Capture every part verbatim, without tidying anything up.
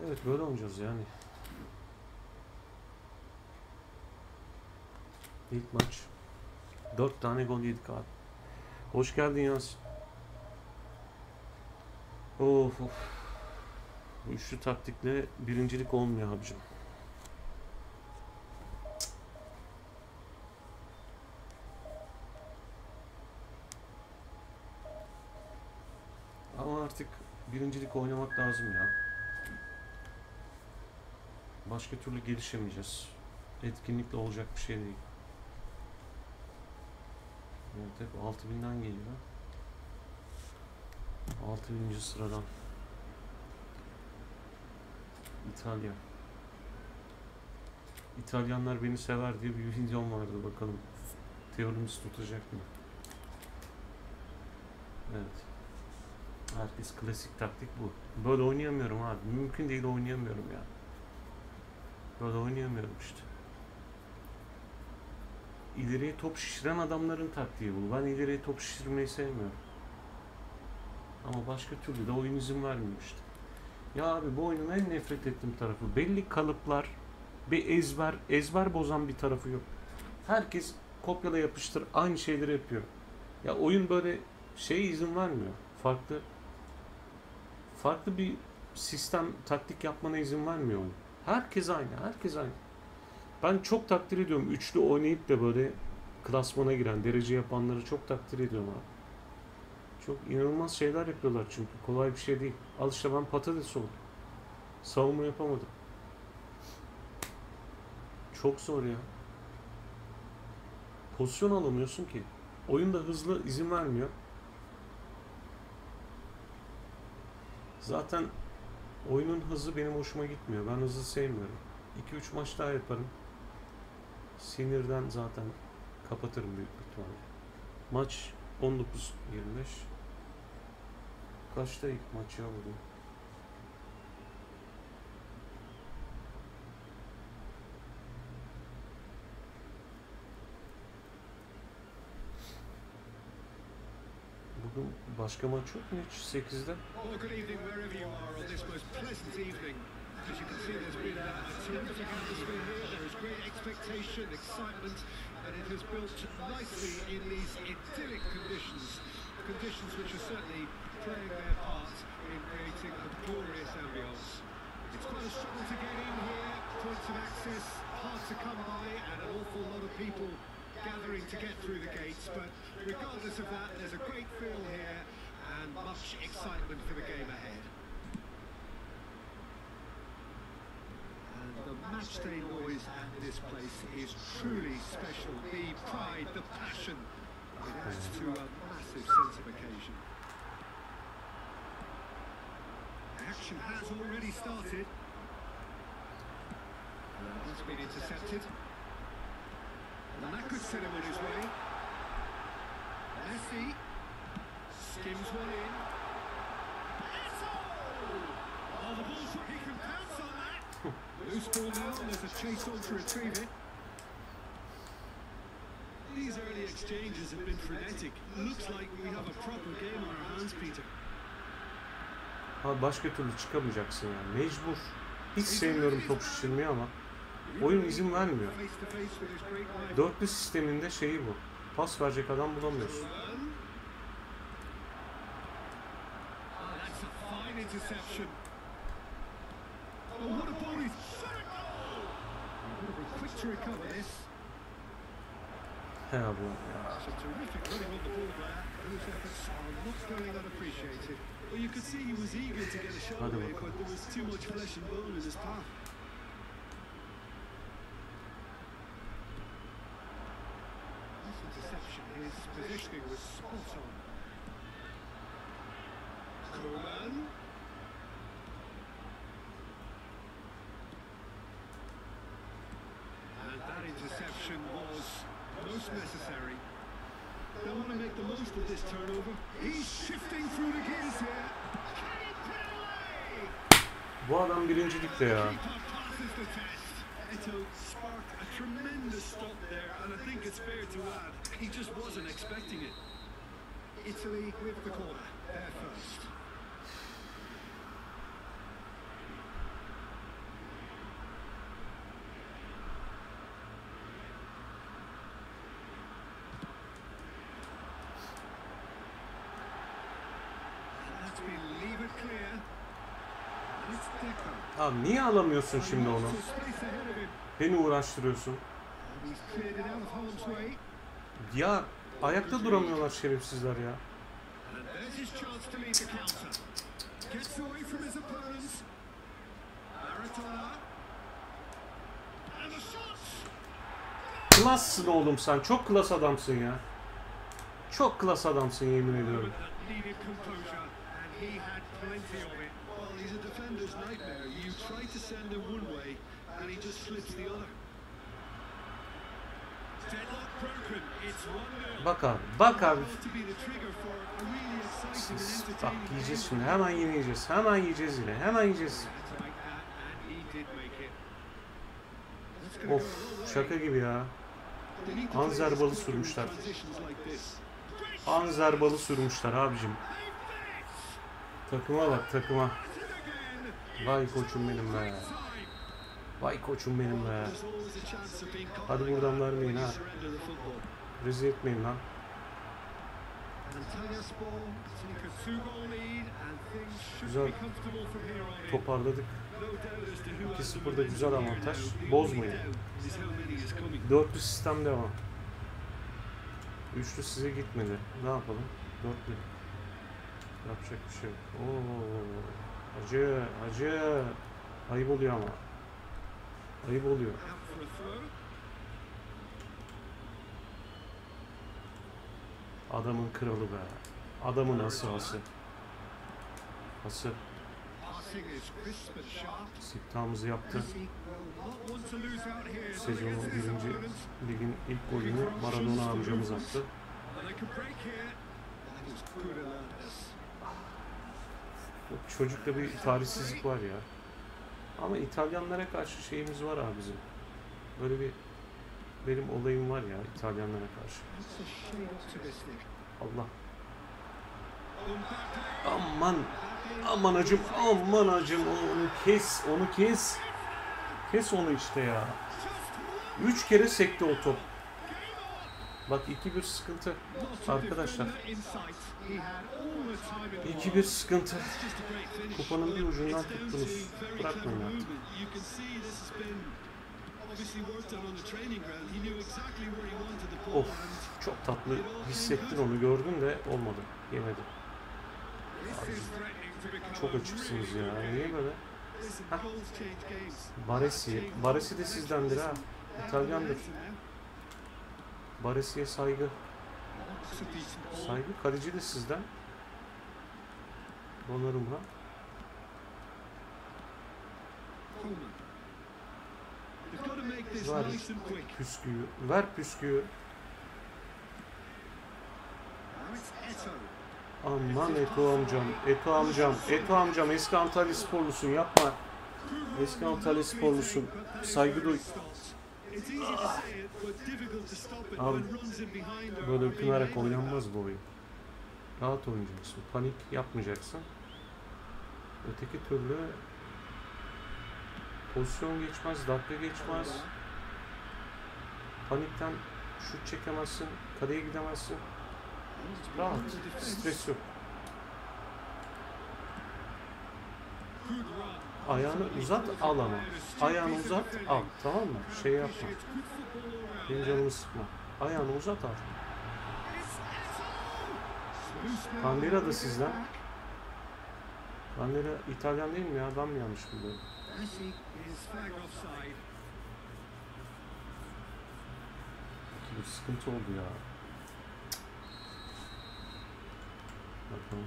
Evet, böyle oynayacağız yani. İlk maç. Dört tane gol yedik abi. Hoş geldin Yasin. Of of. Bu üçlü taktikle birincilik olmuyor abicim. Ama artık birincilik oynamak lazım ya. Başka türlü gelişemeyeceğiz. Etkinlikle olacak bir şey değil. Evet, hep altı binden geliyor. altı bininci sıradan. İtalya. İtalyanlar beni sever diye bir videom vardı, bakalım. Teorimiz tutacak mı? Evet. Herkes klasik taktik bu. Böyle oynayamıyorum abi. Mümkün değil, oynayamıyorum ya. Böyle oynayamıyorum işte. İleriye top şişiren adamların taktiği bu. Ben ileriye top şişirmeyi sevmiyorum. Ama başka türlü de oyun izin vermiyor işte. Ya abi, bu oyunun en nefret ettiğim tarafı belli kalıplar, bir ezber, ezber bozan bir tarafı yok. Herkes kopyala yapıştır aynı şeyleri yapıyor. Ya oyun böyle şeye izin vermiyor. Farklı farklı bir sistem, taktik yapmana izin vermiyor oyun. Herkes aynı, herkes aynı. Ben çok takdir ediyorum. Üçlü oynayıp da böyle klasmana giren, derece yapanları çok takdir ediyorum abi. Çok inanılmaz şeyler yapıyorlar çünkü. Kolay bir şey değil. Al işte, ben patates oldum. Savunma yapamadım. Çok zor ya. Pozisyon alamıyorsun ki. Oyun da hızlı izin vermiyor. Zaten oyunun hızı benim hoşuma gitmiyor. Ben hızlı sevmiyorum. iki üç maç daha yaparım. Sinirden zaten kapatırım büyük ihtimalle. Maç on dokuz yirmi beş. Kaçta ilk maç ya bugün? Bugün başka maç yok mu hiç? sekizde? As you can see, there's been a, a terrific atmosphere here. There is great expectation, excitement, and it has built nicely in these idyllic conditions. Conditions which are certainly playing their part in creating a glorious ambience. It's quite a struggle to get in here. Points of access hard to come by, and an awful lot of people gathering to get through the gates. But regardless of that, there's a great feel here and much excitement for the game ahead. The matchday noise at this place is truly special. The pride, the passion, it adds to a massive sense of occasion. Action has already started. And that's been intercepted. And that could set him on his way. Messi skims one in. Oh, the ball's he can pounce on that. Loose ball now, there's a chase on to retrieve it. These early exchanges have been frenetic. Looks like we have a proper game on our hands, Peter. Ha, başka türlü çıkamayacaksın yani. Mecbur. Hiç sevmiyorum top şişirmeyi ama oyun izin vermiyor. Dörtlü sisteminde şeyi bu. Pas verecek adam bulamıyorsun. Oh, what a ball he's shot it goal! Quick to recover this. He abi ya. It's a terrific running on the ball there. Those efforts are not going unappreciated. Well, you could see he was eager to get a shot away, but there was too much flesh and bone in his path. This interception, his positioning was spot on. Coleman. And that interception was most necessary. They want to make the most of this turnover. He's shifting through the gears here. Can he put it away? Bu adam birincilikte ya. Passes the test. Eto'o sparked a tremendous stop there, and I think it's fair to add, he just wasn't expecting it. Italy with the corner, there first. Abi niye alamıyorsun şimdi onu? Some space ahead of him. Beni uğraştırıyorsun. And he's cleared it out of harm's way. Ya ayakta duramıyorlar şerefsizler ya. And there's his chance to lead the counter. Gets away from his opponents. Maradona. And the shot. Klassın oğlum sen. Çok klas adamsın ya. Çok klas adamsın yemin ediyorum. That needed composure, and he had plenty of it. Well, he's a defender's nightmare. You try to send him one way, and he just slips the other. Deadlock broken. It's one nil. Bak abi. Bak abi. To be the trigger for a really exciting and Siz, bak entertaining yiyeceğiz game. şimdi. Hemen yiyeceğiz. Hemen yiyeceğiz yine. Hemen yiyeceğiz. To make that, and he did make it. That's gonna Of go a long way. şaka gibi ya. They need to play Anzer this balı quicker in sürmüşler. transitions like this. Anzer balı sürmüşler abicim. Takıma bak takıma. Vay koçum benim be. Vay koçum benim be. There's always a chance of being caught Hadi like buradan that vermeyin when you ha. surrender the football. Rezil etmeyin lan. Antalyaspor take a two-goal lead and things should Güzel. be comfortable from here on in. Toparladık. No doubt as to who iki has the sıfırda güzel momentum avantaj. here now. The Bozmayın. only doubt is how many is coming. Dörtlü sistem devam. Üçlü size gitmedi. Ne yapalım? Dörtlü. Yapacak bir şey yok. Oo, acı, acı. Ayıp oluyor ama. Ayıp oluyor. Out for a throw. Adamın kralı be. Adamın ası ası. Ası. Passing is crisp and sharp. Siftahımızı yaptı. Messi will not want to lose out here. Not Sezonun against his birinci opponents. ligin ilk golünü Maradona amcamız attı. And they can break here. That is good alertness. Bu çocukta bir tarihsizlik var ya. Ama İtalyanlara karşı şeyimiz var abi bizim. Böyle bir benim olayım var ya İtalyanlara karşı. That's a shade optimistic. Allah. Aman. Aman acım. Aman acım. Onu kes. Onu kes. Kes onu işte ya. Üç kere sekti o top. Bak iki bir sıkıntı. Arkadaşlar. iki bir sıkıntı. Kupanın bir ucundan tuttunuz. Bırakmayın artık. Of. Çok tatlı hissettin onu. Gördün de olmadı. Yemedi. Abi, çok açıksınız ya. Niye böyle? Heh. Baresi. Baresi de sizdendir ha. İtalyandır. Baresi'ye saygı. Saygı. Kaleci de sizden. Donnarumma. Ver püsküyü. Ver püsküyü. Aman Eto amcam. Eto amcam. Eto amcam. Eski Antalya sporlusun. Yapma. Eski Antalya sporlusun. Saygı duy. Abi böyle ıkınarak oynanmaz bu oyun. Rahat oynayacaksın. Panik yapmayacaksın. Öteki türlü pozisyon geçmez, dakika geçmez. Panikten şut çekemezsin, kaleye gidemezsin. Rahat, stres yok. Ayağını uzat, al ama. Ayağını uzat, al. Tamam mı? Şey yapma. Benim canımı sıkma. Ayağını uzat, al. Bandera da sizden. Bandera İtalyan değil mi ya? Ben mi yanlış biliyorum? Bir sıkıntı oldu ya. Bakalım.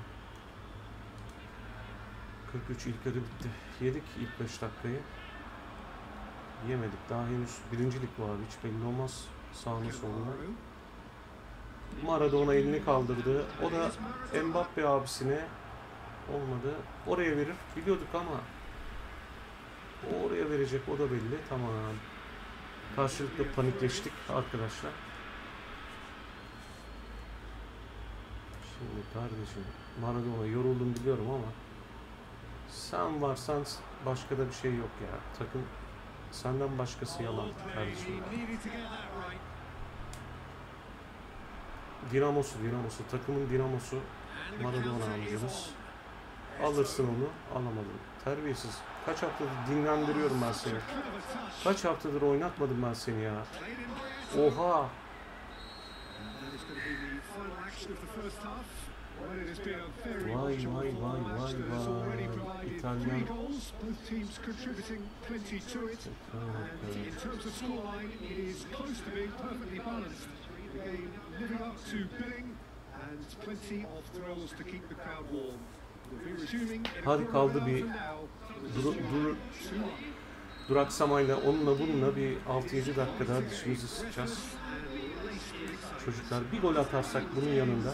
kırk üç ilk yarı bitti. Yedik ilk beş dakikayı. Yemedik. Daha henüz birincilik var. Hiç belli olmaz. Sağına soluna. Maradona elini kaldırdı. O da Mbappe abisine olmadı. Oraya verir. Biliyorduk ama o oraya verecek. O da belli. Tamam. Karşılıklı panikleştik arkadaşlar. Şimdi kardeşim Maradona yoruldum biliyorum ama sen varsan başka da bir şey yok ya. Takım senden başkası yalan kardeşim. Dinamosu, Dinamosu, takımın Dinamosu Maradona amcamız. Alırsın onu, alamadın. Terbiyesiz. Kaç haftadır dinlendiriyorum ben seni. Kaç haftadır oynatmadım ben seni ya. Oha. Vay vay vay vay vay. İtalyan. Hadi kaldı bir dur, dur, duraksamayla onunla bununla bir altı yedi dakika daha dişimizi sıkacağız. Çocuklar bir gol atarsak bunun yanında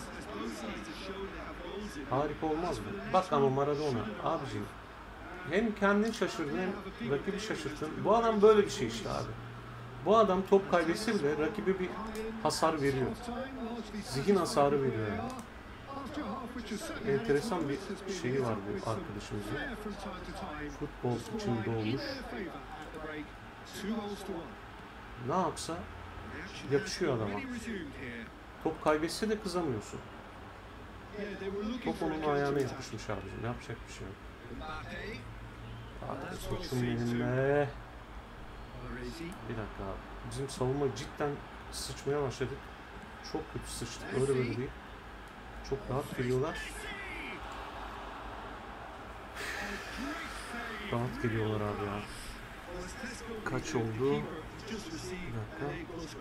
harika olmaz mı? Bak ama Maradona abiciğim. Hem kendin şaşırdın hem rakibi şaşırttın. Bu adam böyle bir şey işte abi. Bu adam top kaybetse bile rakibe bir hasar veriyor. Zihin hasarı veriyor yani. Enteresan bir şeyi var bu arkadaşımızın. Futbol için doğmuş. Ne yapsa yapışıyor adama. Top kaybetse de kızamıyorsun. Top onun ayağına yapışmış abicim. Yapacak bir şey yok. Hadi koçum benimle. Bir dakika abi. Bizim savunma cidden sıçmaya başladık. Çok kötü sıçtık. Öyle böyle değil. Çok rahat geliyorlar. Rahat geliyorlar abi ya. Kaç oldu? Bir dakika.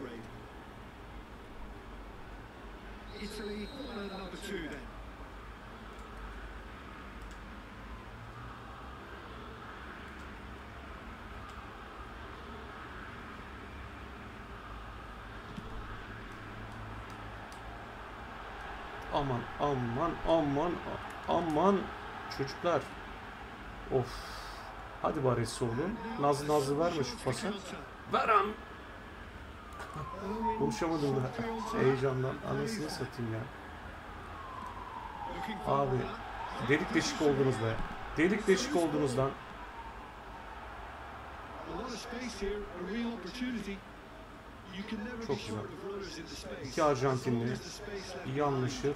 Aman aman aman aman çocuklar. Of. Hadi Baresi oğlum. Nazlı nazlı verme şu pası. Ver an. Konuşamadım da heyecandan. Anasını satayım ya. Abi delik deşik oldunuz be. Delik deşik oldunuz lan. Çok güzel. İki Arjantinli iyi anlaşır.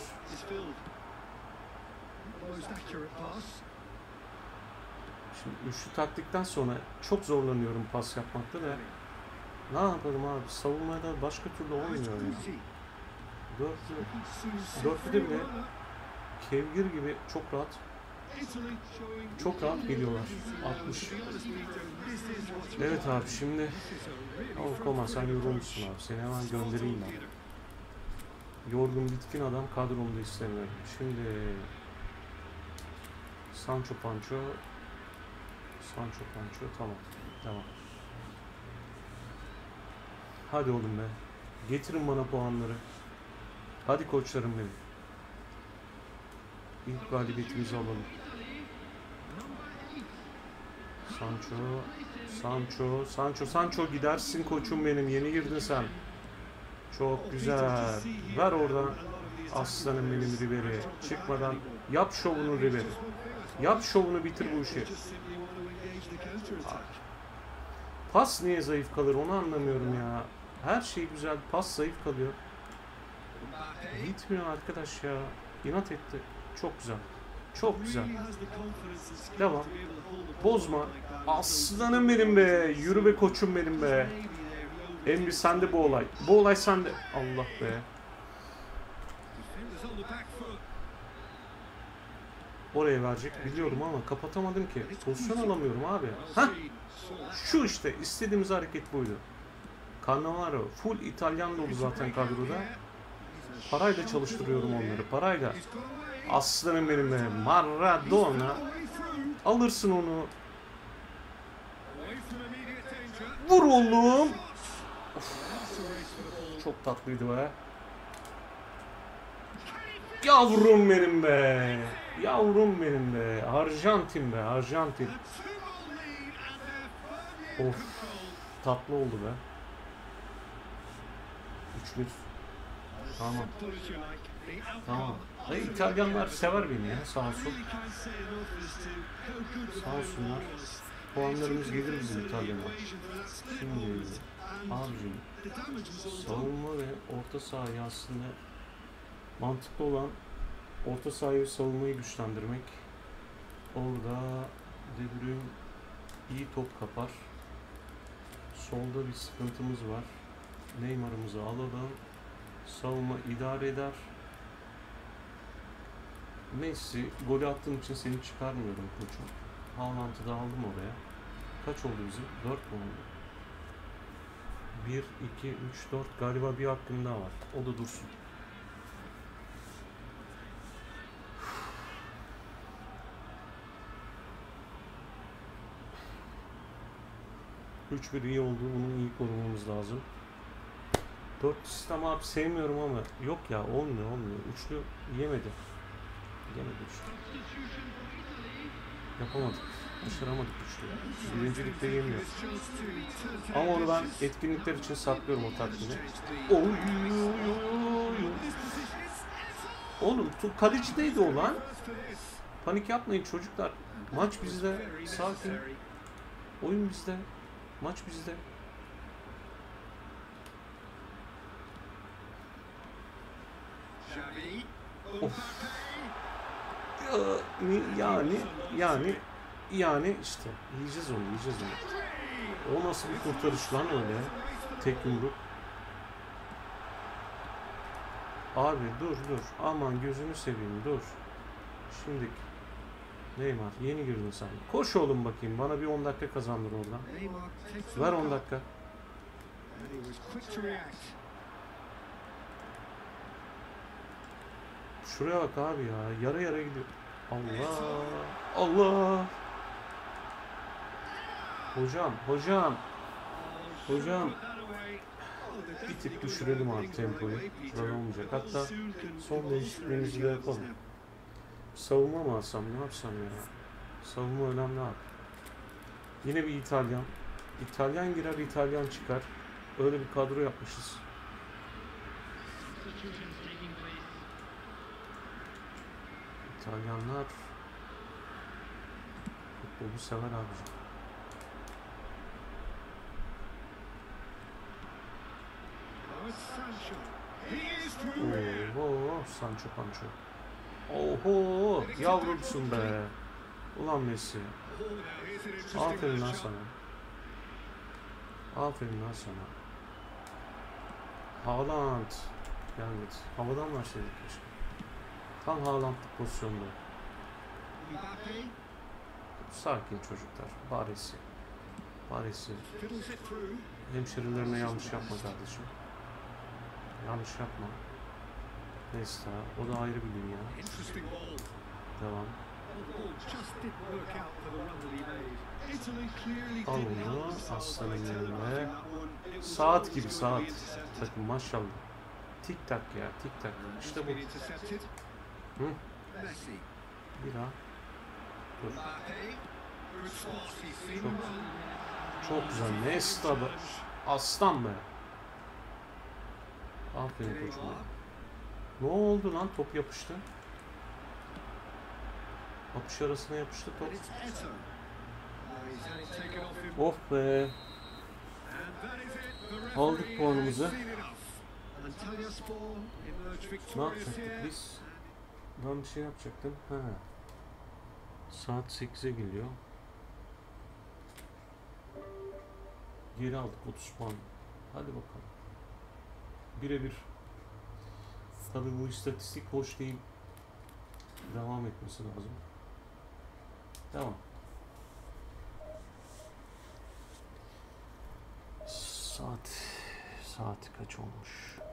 Şimdi üçlü taktikten sonra çok zorlanıyorum pas yapmakta da. Ne yapalım abi? Savunmada başka türlü olmuyor yani. Dörtlü, dörtlüde bile kevgir gibi çok rahat. Çok rahat geliyorlar. altmış. Evet abi şimdi oh, Koma sen yorulmuşsun abi. Seni hemen göndereyim ben. Yorgun bitkin adam kadromda istemiyorum. Şimdi Sancho Pancho Sancho Pancho tamam. Tamam. Hadi oğlum be. Getirin bana puanları. Hadi koçlarım benim. İlk galibiyetimizi alalım. Sancho, Sancho, Sancho, Sancho gidersin koçum benim. Yeni girdin sen. Çok güzel. Ver oradan. Aslanım benim Ribery. Çıkmadan yap şovunu Ribery. Yap şovunu bitir bu işi. Pas niye zayıf kalır onu anlamıyorum ya. Her şey güzel. Pas zayıf kalıyor. Gitmiyor arkadaş ya. İnat etti. Çok güzel. Çok güzel. Devam. Bozma. Aslanım benim be. Yürü be koçum benim be. Emri sende bu olay. Bu olay sende. Allah be. Oraya verecek biliyorum ama kapatamadım ki. Pozisyon alamıyorum abi. Hah. Şu işte istediğimiz hareket buydu. Cannavaro full İtalyan dolu zaten kadroda. Parayla çalıştırıyorum onları. Parayla. Aslanım benim be. Maradona. Alırsın onu. Vur oğlum. Of. Çok tatlıydı be. Yavrum benim be. Yavrum benim be. Arjantin be. Arjantin. Of. Tatlı oldu be. üç bir. Tamam. Tamam. Hayır, İtalyanlar sever beni ya. Sağ olsun. Sağ olsunlar. Puanlarımız gelir bizim İtalyanlar. Şimdi abicim savunma ve orta sahayı aslında mantıklı olan orta sahayı ve savunmayı güçlendirmek. Orada De Bruyne iyi top kapar. Solda bir sıkıntımız var. Neymar'ımızı alalım. Savunma idare eder. Messi, golü attığım için seni çıkarmıyorum koçum. Haaland'ı da aldım oraya. Kaç oldu bizim? dört mü oldu? bir, iki, üç, dört. Galiba bir hakkım daha var. O da dursun. üç bir iyi oldu. Bunu iyi korumamız lazım. dört sistem abi sevmiyorum ama yok ya, olmuyor olmuyor. Üçlü yemedi. Yemedi üçlü. Yapamadık. Başaramadık üçlü. Birincilikte yemiyor. Ama onu ben etkinlikler için saklıyorum o taktiğini. Oy, oy, oy. Oğlum kalecideydi o lan. Panik yapmayın çocuklar. Maç bizde. Sakin. Oyun bizde. Maç bizde. Of. Yani yani yani işte yiyeceğiz onu yiyeceğiz onu. O nasıl bir kurtarış lan öyle? Tek yumruk. Abi dur dur. Aman gözünü seveyim dur. Şimdi Neymar yeni girdin sen. Koş oğlum bakayım. Bana bir on dakika kazandır oradan. Ver on dakika. Şuraya bak abi ya. Yara yara gidiyor. Allah. Allah. Hocam. Hocam. Hocam. Bir tık düşürelim abi tempoyu. Böyle olmayacak. Hatta son değişikliğimizi de yapalım. Savunma mı alsam? Ne yapsam ya? Savunma önemli abi. Yine bir İtalyan. İtalyan girer, İtalyan çıkar. Öyle bir kadro yapmışız. İtalyanlar futbolu sever abicim. Oho, Sancho Pancho. Oho, yavrumsun be. Ulan Messi. Aferin lan sana. Aferin lan sana. Haaland. Gelmedi. Havadan verseydik keşke. Tam Haaland pozisyonda. Sakin çocuklar. Baresi. Baresi. Hemşerilerine yanlış yapma kardeşim. Yanlış yapma. Neyse, o da ayrı bir dünya. Devam. Al onu aslanın yerine. Saat gibi saat. Takım maşallah. Tik tak ya, tik tak. İşte bu. Hı? Bir daha. Dur. Çok, çok güzel. Nesta be. Aslan be. Aferin koçum. Ne oldu lan? Top yapıştı. Apış arasına yapıştı top. Of be. Aldık puanımızı. Ne yapacaktık biz? Ben bir şey yapacaktım. Ha. Saat sekize geliyor. Geri aldık otuz puan. Hadi bakalım. Birebir. Tabii bu istatistik hoş değil. Devam etmesi lazım. Tamam. Saat saat kaç olmuş?